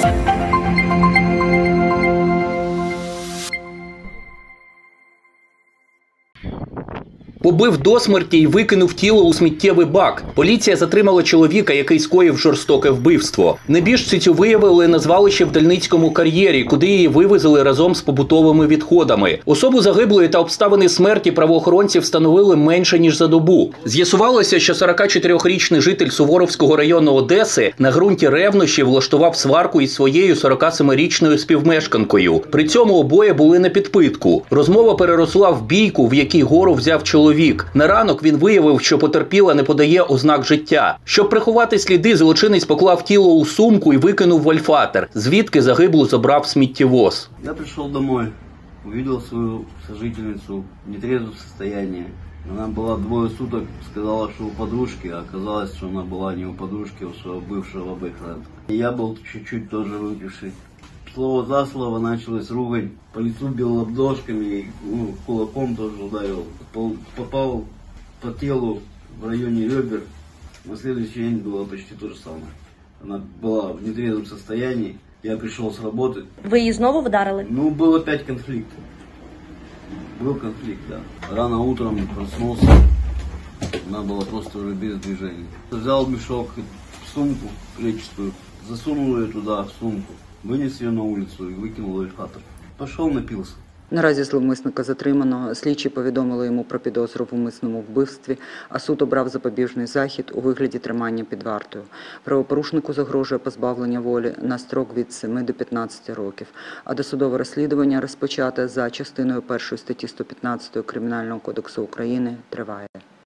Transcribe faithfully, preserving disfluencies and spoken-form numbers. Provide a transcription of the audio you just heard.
Побив до смерті і викинув тіло у сміттєвий бак. Поліція затримала чоловіка, який скоїв жорстоке вбивство. Небіжчицю виявили на звалищі в Дальницькому кар'єрі, куди її вивезли разом з побутовими відходами. Особу загиблої та обставини смерті правоохоронці встановили менше, ніж за добу. З'ясувалося, що сорокачотирирічний житель Суворовського району Одеси на ґрунті ревнощів влаштував сварку із своєю сорокасемирічною співмешканкою. При цьому обоє були на підпитку. Розмова переросла в бійку, в якій гору взяв чоловік. На ранок він виявив, що потерпіла не подає ознак життя. Щоб приховати сліди, злочинець поклав тіло у сумку і викинув в альфатер, звідки загиблу забрав сміттєвоз. Я прийшов домой, увидел свою сожительницу в нетрезвом состоянии. Она была двое суток, сказала, что у подружки, а оказалось, что она была не у подружки, а у своего бывшего бойфренда. Я был чуть-чуть тоже выпивший. Слово за слово началась ругань, по лицу бил ладошками, ну, кулаком тоже ударил. Попал по телу в районе ребер. На следующий день было почти то же самое. Она была в нетрезвом состоянии. Я пришел с работы. Ви її знову вдарили? Ну, был опять конфликт. Был конфликт, да. Рано утром проснулся. Она была просто уже без движения. Взял мешок, сумку клетчатую, засунул ее туда, в сумку. Винес її на вулицю і викинув в альфатер. Пішов, напився. Наразі зловмисника затримано. Слідчі повідомили йому про підозру в умисному вбивстві, а суд обрав запобіжний захід у вигляді тримання під вартою. Правопорушнику загрожує позбавлення волі на строк від семи до п'ятнадцяти років, а досудове розслідування, розпочате за частиною першої статті сто п'ятнадцять Кримінального кодексу України, триває.